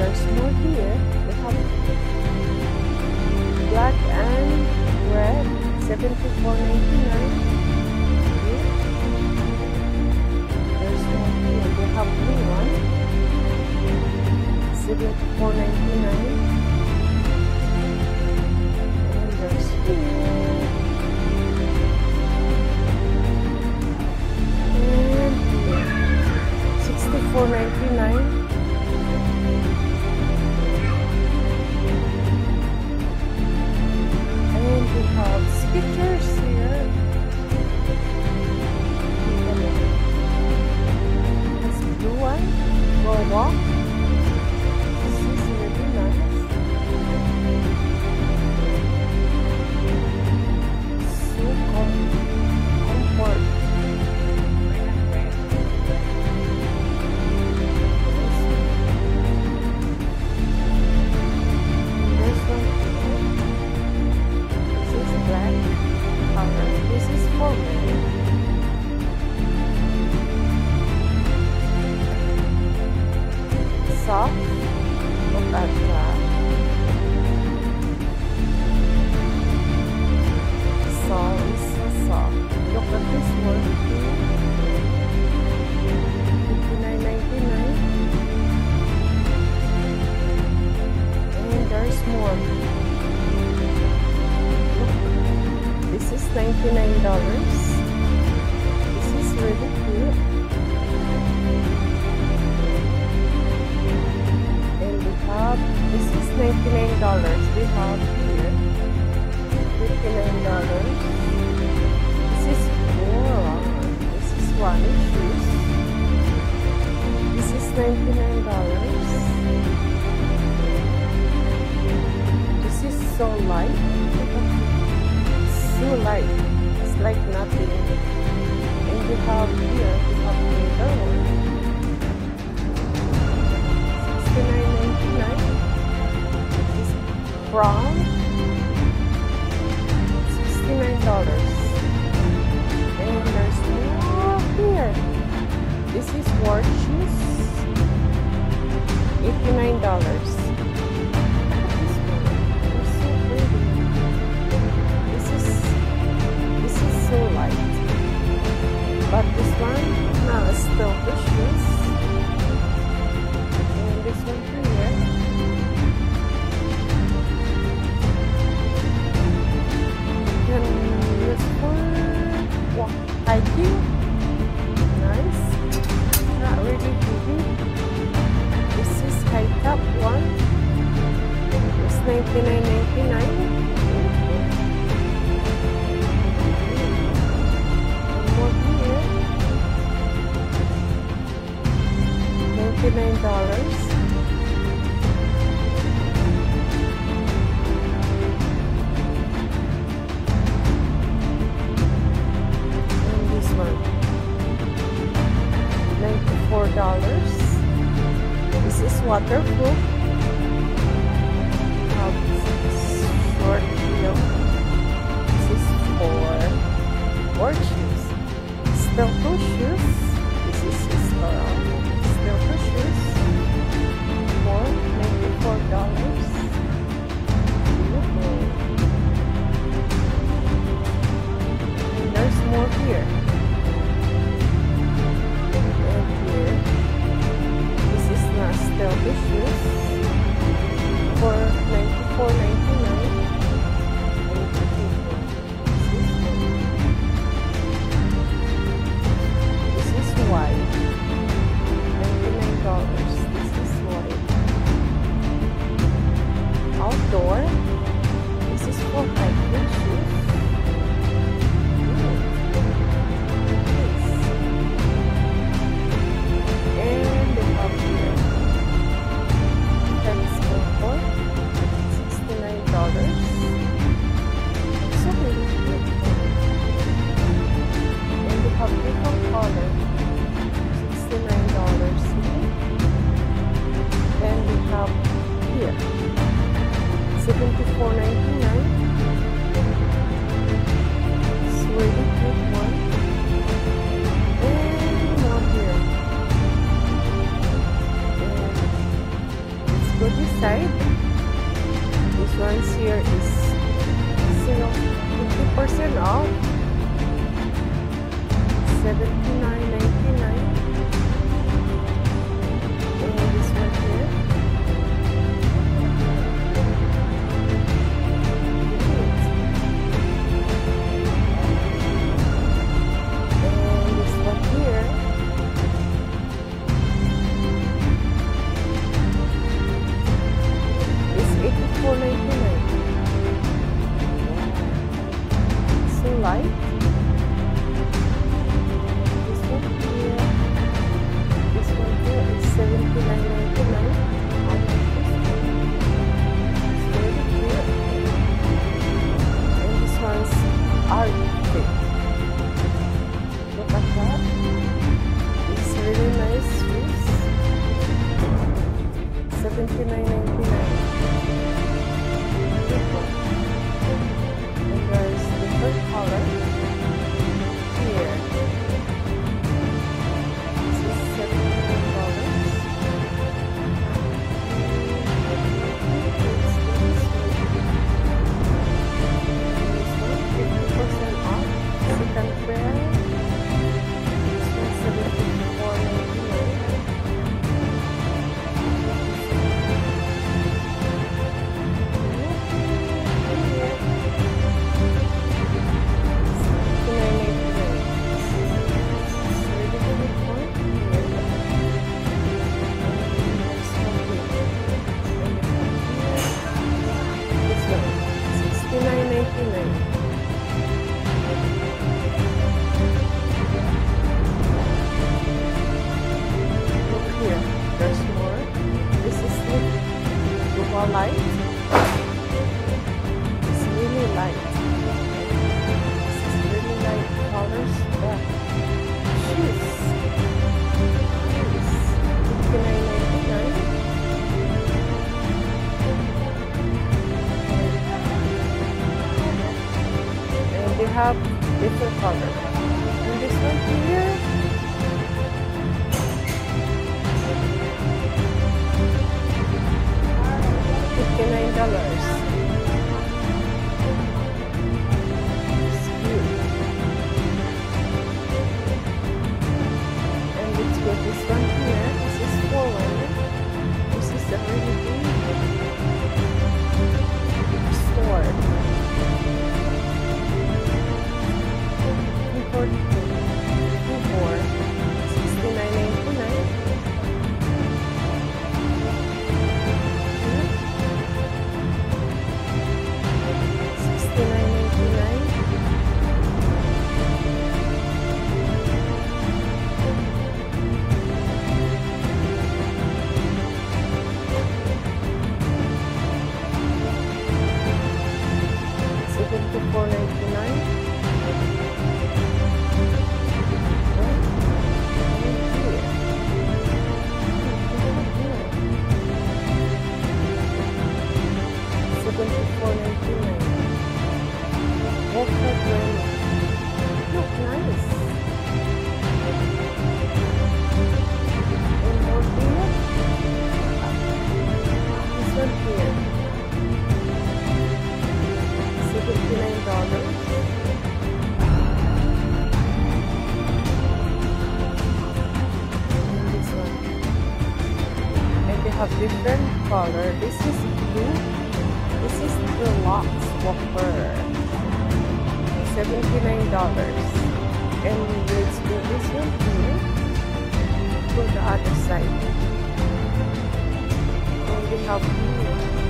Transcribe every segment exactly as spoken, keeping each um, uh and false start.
there's more here. We have black and red, seventy-four ninety-nine. There's more here. We have blue one, seventy-four ninety-nine. And there's here. And here, sixty-four ninety-nine. We have Skechers here. This blue one, Roll Walk. This is really nice. So com comfort. This one. Black color. This is for men. Soft. Look at that. So it's so soft. Look at this one. fifty-nine ninety-nine. And there's more. This is ninety-nine dollars. This is really cute. And we have, this is ninety-nine dollars. We have here fifty-nine dollars. This is Bora. This is running shoes. This is ninety-nine dollars. This is so light. So light, it's like nothing. And we have here, we have another one, sixty-nine ninety-nine. This brown, sixty-nine dollars. And there's more here. This is work shoes, eighty-nine dollars. So light, but this one now is still the shoes, and this one here, you can use for walk hiking. Nice, not really heavy. This is high top one. It's ninety-nine ninety-nine. ninety-nine dollars. And this one, ninety-four dollars. This is waterproof. Um, short heel. This is for work shoes. Still two shoes. This is historical. Still two shoes for ninety-four dollars. And there's more here. And here, this is not still two shoes for ninety-four ninety-nine. This is white. ninety-nine dollars. This is white. Outdoor. This is for hiking shoes. Nice. And they have here go this side. This one's here is fifty percent off. seventy-nine ninety-nine. And this one here. And this one here. Is eighty-four ninety-nine. So light. seventy-nine ninety-nine. And this one's Arctic. Look at that. It's really nice shoes. seventy-nine ninety-nine. And there's different color here. This is seventy-nine dollars. Light. It's really light. This is really light colors. Yeah. Shoes. Nice. fifty-nine ninety-nine. And they have different colors. And this one here. fifty-nine dollars. It's cute. And let's go this one here. This is for one. This is a really big store. Import for sixty-nine ninety-nine. seventy-four ninety-nine. seventy-four ninety-nine. Walker Granny. Look nice. And more here. This one here. seventy-nine dollars. And this one. And they have different color. This is blue. This is deluxe Walker. seventy-nine dollars. And let's do this one here. Go the other side. And we have here.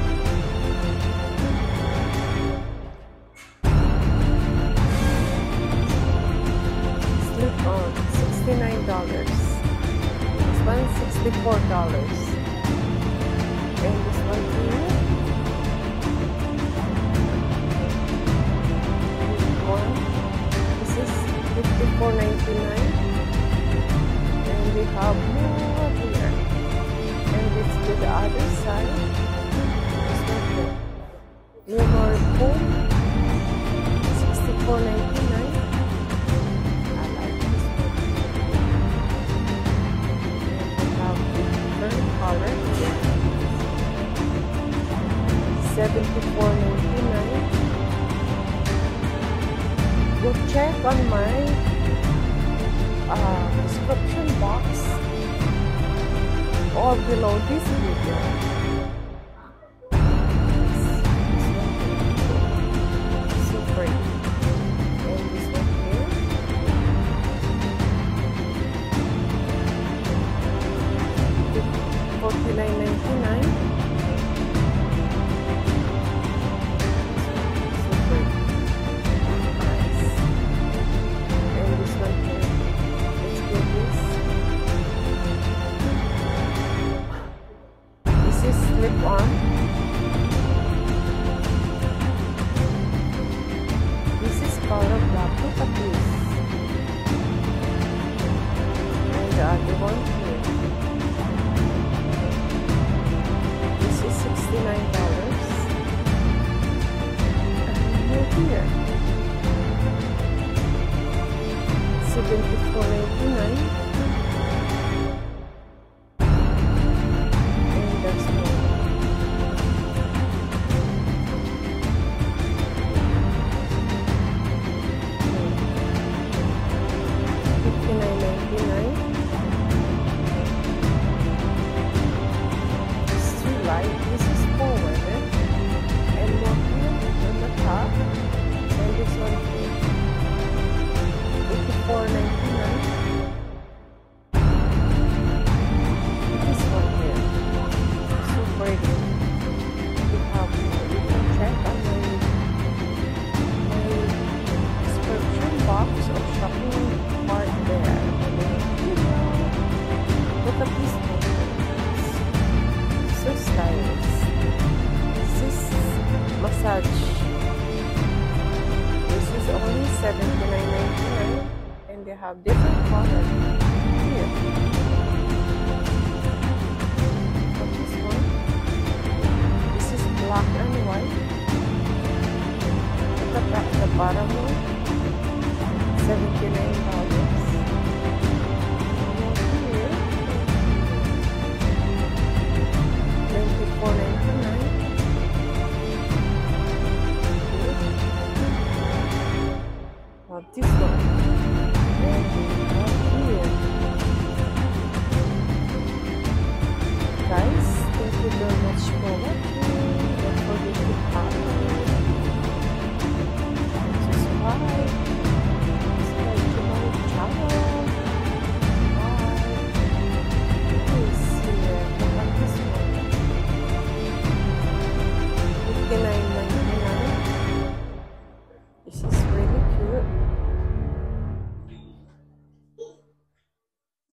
On sixty-nine dollars. This one sixty-four dollars. And this one here. This one. This is fifty-four ninety-nine. And we have more here. And let's do the other side. This one here. Memory foam. sixty-four ninety-nine. Color. seventy-four ninety-nine. Go check on my uh, description box or below this video. So pretty. And this one here. forty-nine ninety-nine. Slip on. This is color black. Look at this. And the other one here. This is sixty-nine dollars. And here. seventy-four ninety-nine. This is forward and more here on the top, and this one here eighty-four ninety-nine. This one here so pretty. You have you can check on my my description box or shopping part there. Look at this one. So stylish. This is massage. This is only seventy-nine ninety-nine, and they have different colors here. But this one, this is black and white. Look at that, the bottom one.